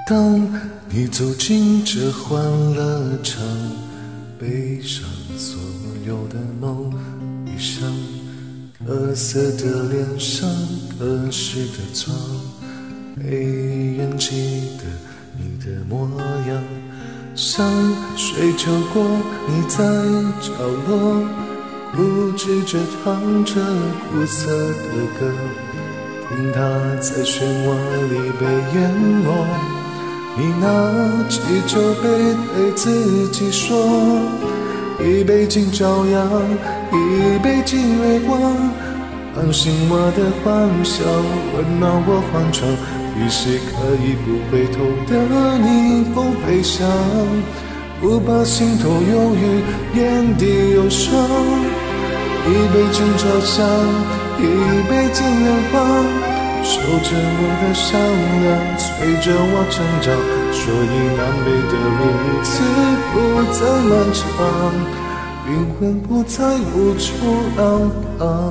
当你走进这欢乐场，背上所有的梦，一上各色的脸上，各式的妆，没人记得你的模样，像水流过你在角落，固执着唱着苦涩的歌，听它在漩涡里被淹没。你拿起酒杯对自己说，一杯敬朝阳，一杯敬月光，唤醒我的欢笑，温暖我欢畅，于是可以不回头的逆风飞翔，不怕心头有雨，眼底有霜。一杯敬朝阳，一杯敬远方，守着我的善良，随着我成长，所以南北的路如此不再漫长，灵魂不再无处安放。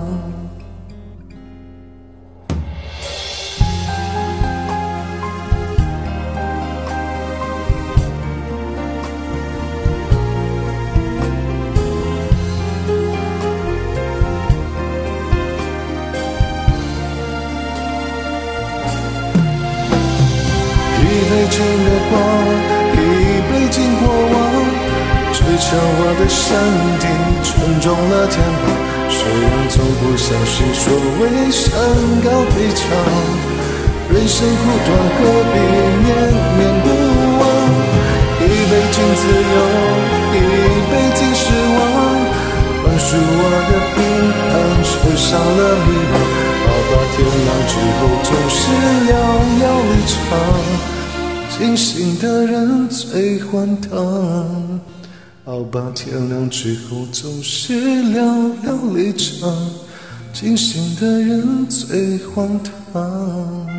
一杯敬月光，一杯敬过往，支撑我的山顶，沉重了肩膀。虽然从不相信所谓山高体长，人生苦短，何必念念不忘？一杯敬自由，一杯敬失望，宽恕我的平凡，缺少了迷茫。好吧，天亮之后总是遥遥离场，清醒的人最荒唐。好吧，天亮之后总是寥寥离场，清醒的人最荒唐。